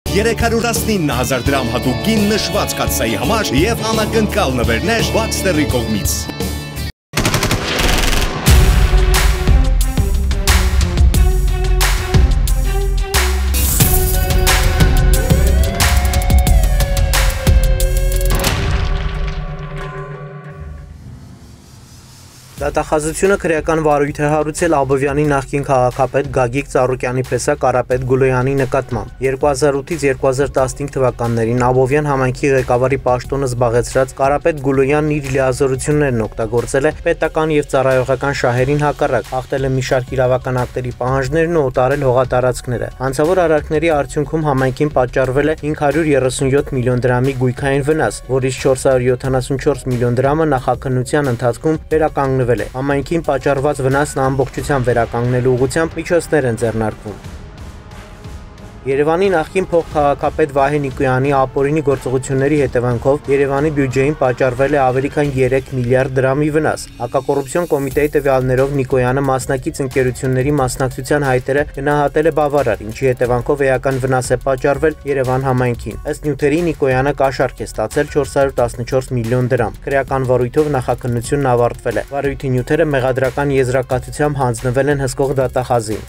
319,000 դրամ հատուկ գին նշված կաթսայի համար եւ անակնկալ նվերներ Baxter-ի կողմից։ Դատախազությունը քրեական վարույթ է հարուցել Աբովյանի նախկին քաղաքապետ Գագիկ Ծառուկյանի պես Կարապետ Գուլոյանի նկատմամբ։ 2008-ից 2015 թվականներին Աբովյան համայնքի ղեկավարի պաշտոնը զբաղեցրած Կարապետ Գուլոյանն իր լիազորություններն օգտագործել է պետական եւ ծառայողական շահերին հակառակ, խախտել է մի շարք իրավական ակտերի պահանջներն ու օտարել հողատարածքները։ Հանցավոր արարքների արդյունքում համայնքին պատճառվել է 537 միլիոն դրամի գույքային վնաս, որից 474 միլիոն դրամը նախաքննության ընթացքում վերականգնվել։ Համայնքին պատճառված վնասն ամբողջությամբ վերականգնելու ուղղությամբ միջոցներ են ձեռնարկվում։ Երևանի նախկին փոխքաղաքապետ Վահե Նիկոյանի ապօրինի գործողությունների հետևանքով Երևանի բյուջեին պատճառվել է ավելի քան 3 միլիարդ դրամի վնաս։ Հակակոռուպցիոն կոմիտեի տվյալներով Նիկոյանը մասնակից ընկերությունների մասնակցության հայտերը գնահատել է բավարար, ինչի հետևանքով էական վնաս է պատճառվել Երևան համայնքին։ Ըստ նյութերի Նիկոյանը կաշառք է ստացել 414 միլիոն դրամ։ Քրեական վարույթով նախաքննությունն ավարտվել է։ Վարույթի նյութերը մեղադրական եզրակացությամբ հանձնվել են հսկող դատախազին։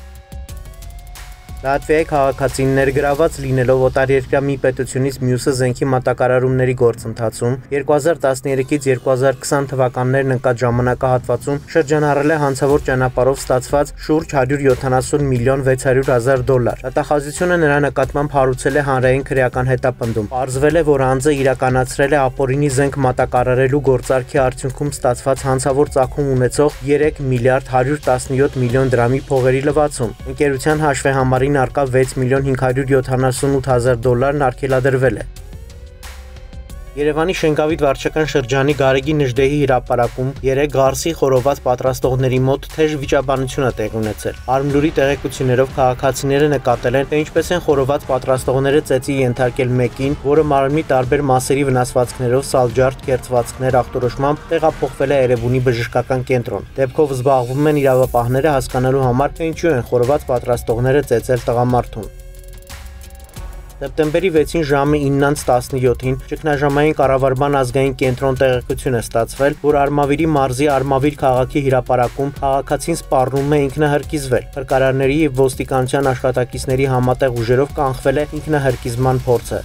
Լատվիայի քաղաքացին ներգրաված լինելով օտարերկրյա մի պետությունից մյուսը զենքի մատակարարումների գործընթացում 2013-ից 2020 թվականներն ընկած ժամանակահատվածում շրջանառել է հանցավոր ճանապարհով ստացված շուրջ 170 միլիոն 600 հազար դոլար։ Դատախազությունը նրա նկատմամբ հարուցել է հանրային քրեական հետապնդում։ Պարզվել է, որ անձը իրականացրել է ապօրինի զենք մատակարարելու գործարքի արդյունքում ստացված հանցավոր ծագում ունեցող 3 միլիարդ 117 միլիոն դրամի փողերի լվացում։ Ընկերության հաշվեհամարի արկա 6 միլիոն 578 հազար դոլարն արգելադրվել է։ Երևանի Շենգավիթ վարչական շրջանի Գարեգի Նժդեհի հրապարակում 3 գարսի խորոված պատրաստողների մոտ թեժ վիճաբանություն է տեղի ունեցել։ Արմլուրի տեղեկություններով քաղաքացիները նկատել են, թե ինչպես են խորոված պատրաստողները ծեծի ենթարկել մեկին, որը մարմնի տարբեր մասերի վնասվածքներով սալջարդ կերծվածքներ ախտորոշմամբ տեղափոխվել է Էրեբունի բժշկական կենտրոն։ Դեպքով զբաղվում են իրավապահները հասկանալու համար, թե ինչու են խորոված պատրաստողները ծեծել տղամարդուն։ Սեպտեմբերի 6-ին ժամը 9:17-ին ճգնաժամային կառավարման ազգային կենտրոն տեղեկություն է ստացվել, որ Արմավիրի մարզի Արմավիր քաղաքի հրապարակում քաղաքացին սպառնում է ինքնահրկիզվել։ Փրկարարների եւ ոստիկանության աշխատակիցների համատեղ ուժերով կանխվել է ինքնահրկիզման փորձը։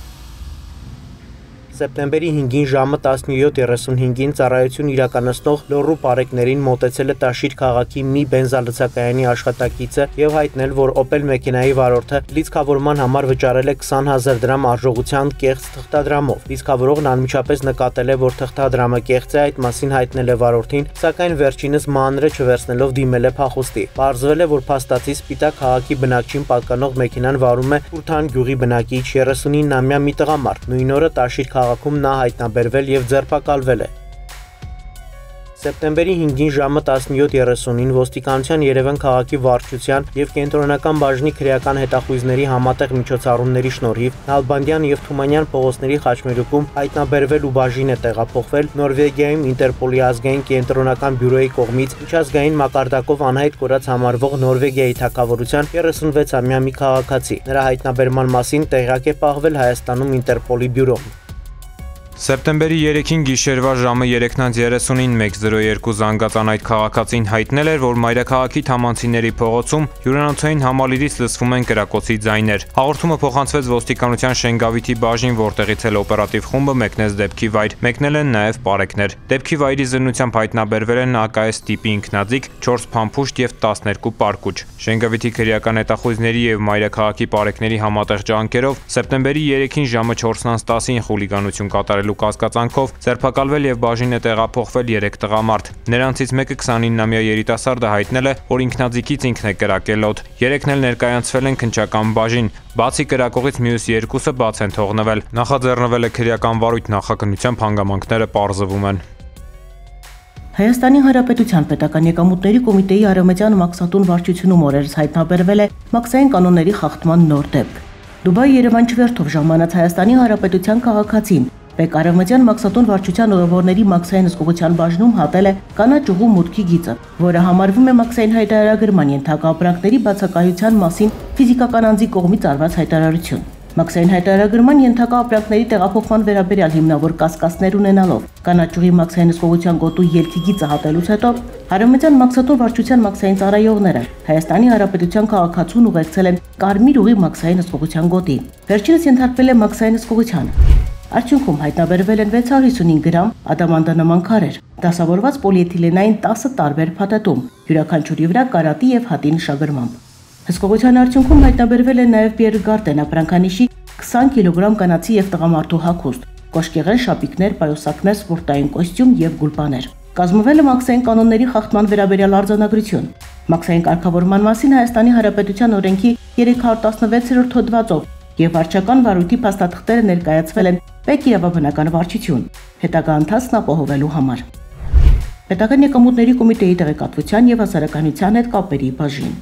Սեպտեմբերի 5-ին ժամը 17:35-ին ծառայություն իրականացնող Լոռու պարեկներին մոտեցել է Տաշիր քաղաքի մի բենզալցակայանի աշխատակիցը եւ հայտնել, որ Opel մեքենայի վարորդը լիցքավորման համար վճարել է 20,000 դրամ արժողության կեղծ թղթադրամով։ Լիցքավորողն անմիջապես նկատել է, որ թղթադրամը կեղծ է, այդ մասին հայտնել է վարորդին, սակայն վերջինս մանրը չվերցնելով դիմել է փախուստի։ Պարզվել է, որ փաստացի Սպիտակ քաղաքի բնակչին պատկանող մեքենան վարում է Ուրթան գյուղի բնակիչ 39-ամյա մի տղամարդ։ Նույն օրը Տաշիր քաղաքում նա հայտնաբերվել եւ ձերբակալվել է։ Սեպտեմբերի 5-ին ժամը 17:30-ին ոստիկանության Երևան քաղաքի վարչության եւ կենտրոնական բաժնի քրեական հետախույզների համատեղ միջոցառումների շնորհիվ Նալբանդյան եւ Թումանյան փողոցների խաչմերուկում հայտնաբերվել ու բաժին է տեղափոխվել Նորվեգիայում Ինտերպոլի ազգային կենտրոնական բյուրոյի կողմից միջազգային մակարդակով անհայտ կորած համարվող Նորվեգիայի թագավորության 36-ամյա մի քաղաքացի։ Նրա հայտնաբերման մասին տեղյակ է պահվել Հայաստանում Ինտերպոլի բյուրոն։ Սեպտեմբերի 3-ին գիշերվա ժամը 3:30-ին 102 զանգած անհայտ քաղաքացին հայտնել էր, որ մայրաքաղաքի Թամանցիների փողոցում հյուրանոցային համալիրից լսվում են կրակոցի ձայներ։ Հաղորդումը փոխանցվեց ոստիկանության Շենգավիթի բաժին, որտեղից էլ օպերատիվ խումբը մեկնեց դեպքի վայր։ Մեկնել են նաև պարեկներ։ Դեպքի վայրի զննությամբ հայտնաբերվել են ԱԿՍ տիպի ինքնաձիգ, 4 փամփուշտ եւ 12 պարկուճ։ Շենգավիթի քրեական հետախույզների եւ մայրաքաղաքի պարեկների համատեղ ջանքերով սեպտեմբերի 3-ին ժամը 4:10-ին խուլիգանություն կատարել կասկածանքով ձերբակալվել եւ բաժին է տեղափոխվել 3 տղամարդ։ Նրանցից մեկը 29-ամյա երիտասարդը հայտնել է, որ ինքնաձիգից ինքն է կրակել օդ։ Երեքն էլ ներկայացվել են քննչական բաժին։ Բացի կրակողից մյուս երկուսը բաց են թողնվել։ Նախաձեռնվել է քրեական վարույթ, նախաքննությամբ հանգամանքները պարզվում են։ Հայաստանի Հանրապետության պետական եկամուտների կոմիտեի Արևմտյան Մաքսատուն վարչությունում օրերս հայտնաբերվել է մաքսային կանոնների խախտման նոր դեպք։ Դուբայ-Երևան չվերթով ժամանած Հայաստանի Հանրապետության քաղաքացին Արևմտյան Մաքսատուն վարչության ուղևորների մաքսային հսկողության բաժնում հատել է կանաչ ուղու մուտքի գիծը, որը համարվում է մաքսային հայտարարագրման ենթակա ապրանքների բացակայության մասին ֆիզիկական անձի կողմից արված հայտարարություն։ Մաքսային հայտարարագրման ենթակա ապրանքների տեղափոխման վերաբերյալ հիմնավոր կասկածներ ունենալով կանաչուղի մաքսային հսկողության գոտու ելքի գիծը հատելուց հետո Հարամեծյան մաքսատուն վարչության մաքսային ծառայողները Հայաստանի Հանրապետության քաղաքացուն ուղեկցել են Կարմիր ուղի մաքսային հսկողության գոտի։ Վերջինս ենթարկվել է մաքսային հսկողության։ Արդյունքում հայտնաբերվել են 655 գրամ ադամանդանման քարեր, դասավորված պոլիէթիլենային 10 տարբեր փաթեթում, յուրաքանչյուրի վրա կարատի եւ հատի նշագրմամբ։ Հսկողության արդյունքում հայտնաբերվել է նաև Պիեր Գարտեն ապրանքանիշի 20 կիլոգրամ կանացի եւ տղամարդու հագուստ, կոշկեղեն, շապիկներ, պայուսակներ, սպորտային կոստյում եւ գուլպաներ։ Կազմվել է մաքսային կանոնների խախտման վերաբերյալ արձանագրություն։ Մաքսային կարգավորման մասին Հայաստանի Հանրապետության օրենքի 316-րդ հոդվածով եւ վարչական վարույթի փաստաթղթերը ներկայացվել են Պետ իրավաբանական վարչություն, հետագա ընթացքն ապահովելու համար։ Պետական եկամուտների կոմիտեի տեղեկատվության եւ հասարակայնության հետ կապերի բաժին։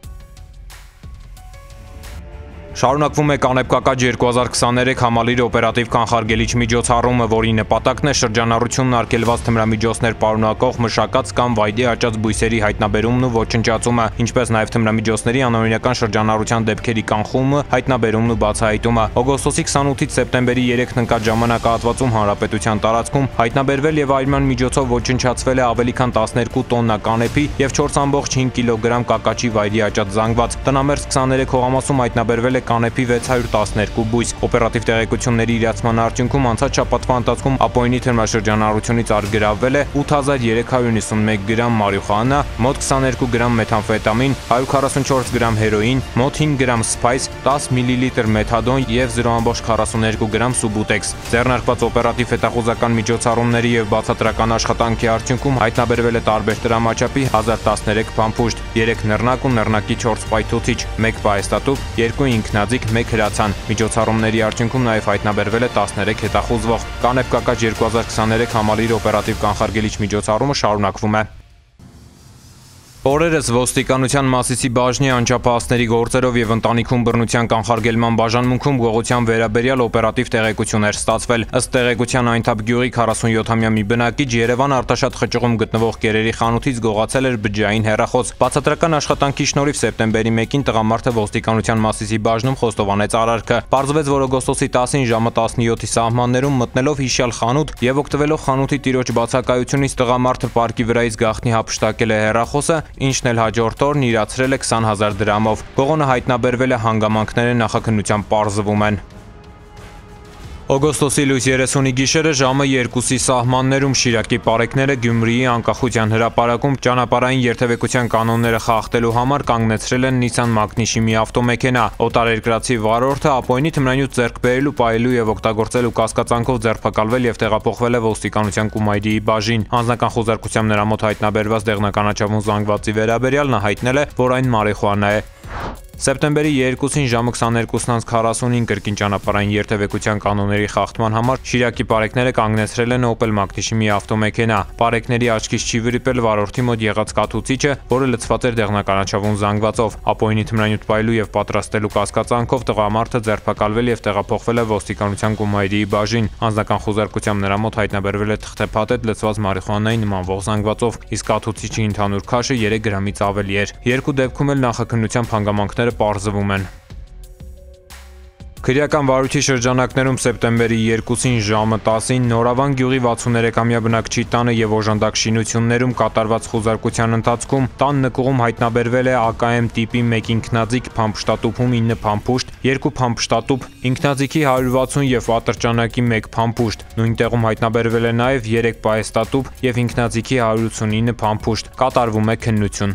Շարունակվում է Կանեփ-Կակաջ 2023 համալիր օպերատիվ կանխարգելիչ միջոցառումը, որի նպատակն է շրջանառությունն արգելված թմրամիջոցներ պարունակող մշակած կամ վայրի աճած բույսերի հայտնաբերումն ու ոչնչացումը, ինչպես նաև թմրամիջոցների անօրինական շրջանառության դեպքերի կանխումը, հայտնաբերումն ու բացահայտումը։ Օգոստոսի 28-ից սեպտեմբերի 3-ն ընկած ժամանակահատվածում հանրապետության տարածքում հայտնաբերվել եւ այրման միջոցով ոչնչացվել է ավելի քան 12 տոննա կանեփի եւ 4.5 կիլոգրամ կակաչի վայրի աճած զանգված։ Տնամերձ 23 հողամասում հայտնաբերվել է կանեփի 612 բույս։ Օպերատիվ տեղեկությունների իրացման արդյունքում անցած շաբաթվա ընթացքում Ապօյնի թմրաշրջանառությունից արգելավվել է 8391 գրամ մարիխուանա, մոտ 22 գրամ մեթամֆետամին, 144 գրամ հերոին, մոտ 5 գրամ սփայս, 10 միլիլիտր մեթադոն եւ 0.42 գրամ սուբուտեքս։ Ձեռնարկված օպերատիվ հետախուզական միջոցառումների եւ բացատրական աշխատանքի արդյունքում հայտնաբերվել է տարբեր տրամաչափի 1013 փամփուշտ, 3 նռնակ ու նռնակի 4 պայթուցիչ, 1 պահեստատուփ, 2 ինքնաձիգ, 1 հրացան։ Միջոցառումների արդյունքում նաև հայտնաբերվել է 13 հետախուզվող։ Կանեփ-Կակաջ 2023 համալիր օպերատիվ կանխարգելիչ միջոցառումը շարունակվում է։ Օրերս ոստիկանության Մասիսի բաժնի անչափահասների գործերով եւ ընտանիքում բռնության կանխարգելման բաժանմունքում գողության վերաբերյալ օպերատիվ տեղեկություն էր ստացվել։ Ըստ տեղեկության Այնթափ գյուղի 47-ամյա մի բնակիչ Երևան Արտաշատ խճուղում գտնվող կերերի խանութից գողացել էր բջջային հեռախոս։ Բացատրական աշխատանքի շնորհիվ սեպտեմբերի 1-ին տղամարդը ոստիկանության Մասիսի բաժնում խոստովանեց արարքը։ Պարզվեց, որ օգոստոսի 10-ին ժամը 17-ի սահմաններում մտնելով հիշյալ խանութ եւ օգտվելով խանութի տիրոջ բացակայությունից տղամարդը պարկի վրայից գաղտնի հափշտակել է հեռախոսը, ինչն էլ հաջորդ օրն իրացրել է 20,000 դրամով։ Գողոնը հայտնաբերվել է հանգամանքները նախաքննությամբ պարզվում են։ Օգոստոսի լույս 30-ի գիշերը ժամը 2-ի սահմաններում Շիրակի պարեկները Գյումրիի անկախության հրապարակում ճանապարհային երթևեկության կանոնները խախտելու համար կանգնեցրել են Nissan Magnishի մի ավտոմեքենա։ Օտարերկրացի վարորդը Ապօյնի թմրանյութ ձեռք բերելու, պահելու եւ օգտագործելու կասկածանքով ձերբակալվել եւ տեղափոխվել է ոստիկանության Կումայրիի բաժին։ Անձնական խոզարկությամբ նրա մոտ հայտնաբերված դեղնականաչավուն զանգվածի վերաբերյալ նա հայտնել է, որ այն մարիխուանա է։ Սեպտեմբերի 2-ին ժամը 22:45-ին կրկին ճանապարհային երթևեկության կանոնների խախտման համար Շիրակի պարեկները կանգնեցրել են Opel Magnishի մի ավտոմեքենա։ Պարեկների աչքից չի վրիպել վարորդի մոտ եղած կաթուցիչը, որը լցված էր դեղնականաչավուն զանգվածով։ Ապօյնի թմրանյութ պայելու եւ պատրաստելու կասկածանքով տղամարդը ձերբակալվել եւ տեղափոխվել է ոստիկանության Կումայրիի բաժին։ Անձնական խոզարկությամբ նրա մոտ հայտնաբերվել է թղթեպատետ լցված մարիխուանայի նմանվող զանգվածով, իսկ կաթուցիչի ընդհանուր քաշը 3 գրամից ավելի էր։ Երկու դեպքում էլ նախաքննությամբ հանգամանքները պարզվում են։ Քրեական վարույթի շրջանակներում սեպտեմբերի 2-ին ժամը 10-ին Նորավան գյուղի 63-ամյա բնակչի տանը եւ օժանդակ շինություններում կատարված խոզարկության ընթացքում տան նկուղում հայտնաբերվել է ԱԿՄ տիպի 1 ինքնաձիգ փամփշտատուփում 9 փամփուշտ, 2 փամփշտատուփ, ինքնաձիգի 160 եւ ատրճանակի 1 փամփուշտ։ Նույն տեղում հայտնաբերվել է նաեւ 3 պահեստատուփ եւ ինքնաձիգի 189 փամփուշտ։ Կատարվում է քննություն։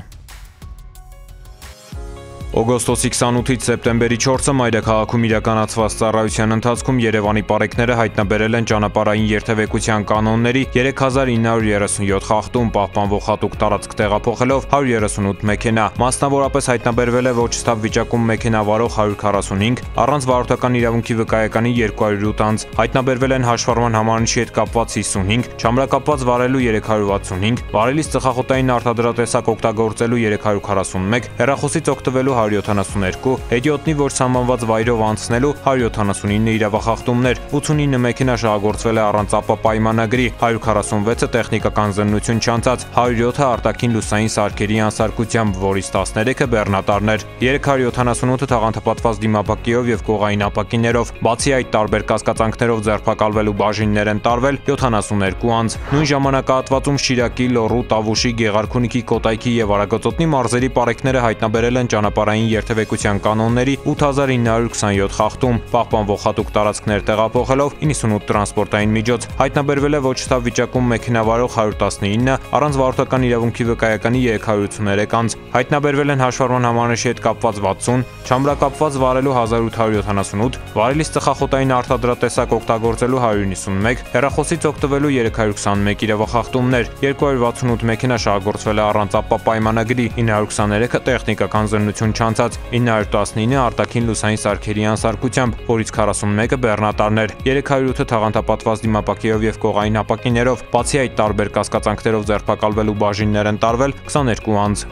Օգոստոսի 28-ից սեպտեմբերի 4-ը մայրաքաղաքում իրականացված ծառայության ընթացքում Երևանի պարեկները հայտնաբերել են ճանապարհային երթևեկության կանոնների 3937 խախտում, պահպանվող հատուկ տարածք տեղափոխելով 138 մեքենա։ Մասնավորապես հայտնաբերվել է ոչ ստապ վիճակում մեքենա վարող 145, առանց վարորդական իրավունքի վկայականի 208 անձ, հայտնաբերվել են հաշվառման համարանիշի հետ կապված 55, չամրակապված վարելու 365, վարելիս ծխախոտային արտադրատեսակ օգտագործելու 341, հեռախոսից օգտվելու 172, հետիոտնի, որ սահմանված վայրով անցնելու 179 իրավախախտումներ, 89 մեքենա շահագործվել է առանց ԱՊԱ պայմանագրի, 146-ը տեխնիկական զննություն չանցած, 107-ը արտաքին լուսային սարքերի անսարքությամբ, որից 13-ը բեռնատարներ, 378-ը թաղանթապատված դիմապակիով եւ կողային ապակիներով, բացի այդ տարբեր կասկածանքներով ձերբակալվելու բաժիններ են տարվել 72 անձ։ Նույն ժամանակահատվածում Շիրակի, Լոռու, Տավուշի, Գեղարքունիքի, Կոտայքի եւ Արագածոտնի մարզերի պարեկները հայտնաբերել են ճանապարհային երթևեկության կանոնների 8927 խախտում, պահպանվող հատուկ տարածքներ տեղափոխելով 98 տրանսպորտային միջոց։ Հայտնաբերվել է ոչ ստավ վիճակում մեքենավարող 119, առանց վարորդական իրավունքի վկայականի 383 անձ։ Հայտնաբերվել են հաշվառման համանիշի հետ կապված 60, չամրակապված վարելու 1878, վարելիս ծխախոտային արտադրատեսակ օգտագործելու 191, հեռախոսից օգտվելու 321 իրավախախտումներ, 268 մեքենա շահագործվել է առանց ԱՊԱ պայմանագրի, 923-ը տեխնիկական զննություն չանցած, 919-ը արտաքին լուսային սարքերի անսարքությամբ, որից 41-ը բեռնատարներ, 308-ը թաղանթապատված դիմապակիով եւ կողային ապակիներով, բացի այդ տարբեր կասկածանքներով ձերբակալվելու բաժիններ են տարվել 22 անձ։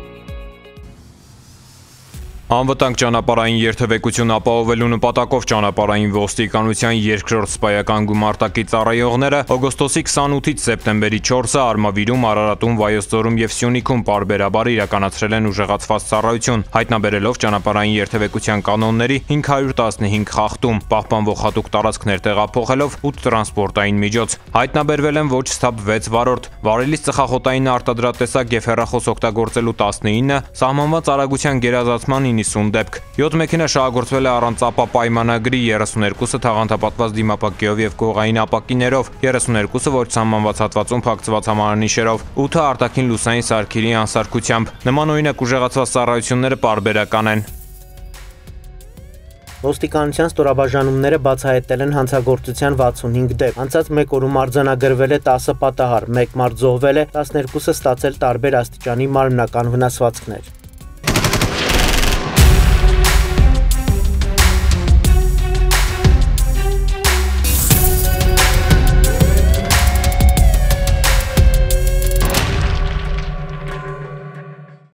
Անվտանգ ճանապարհային երթևեկություն ապահովելու նպատակով ճանապարհային ոստիկանության երկրորդ սպայական գումարտակի ծառայողները օգոստոսի 28-ից սեպտեմբերի 4-ը Արմավիրում, Արարատում, Վայոց ձորում եւ Սյունիքում պարբերաբար իրականացրել են ուժեղացված ծառայություն, հայտնաբերելով ճանապարհային երթևեկության կանոնների 515 խախտում, պահպանվող հատուկ տարածքներ տեղափոխելով 8 տրանսպորտային միջոց։ Հայտնաբերվել են ոչ ստապ 6 վարորդ, վարելիս ծխախոտային արտադրատեսակ եւ հեռախոս օգտագործելու 19, սահմանված արագության գերազանցման 90 դեպք, 7 մեքենա շահագործվել է առանց ԱՊԱ պայմանագրի, 32-ը թաղանթապատված դիմապակիով եւ կողային ապակիներով, 32-ը ոչ սահմանված հատվածում փակցված համարանիշերով, 8-ը արտաքին լուսային սարքերի անսարքությամբ։ Նմանօրինակ ուժեղացված ծառայությունները պարբերական են։ Ոստիկանության ստորաբաժանումները բացահայտել են հանցագործության 65 դեպք։ Անցած մեկ օրում արձանագրվել է 10 պատահար, 1 մարդ զոհվել է, 12-ը ստացել տարբեր աստիճանի մարմնական վնասվածքներ։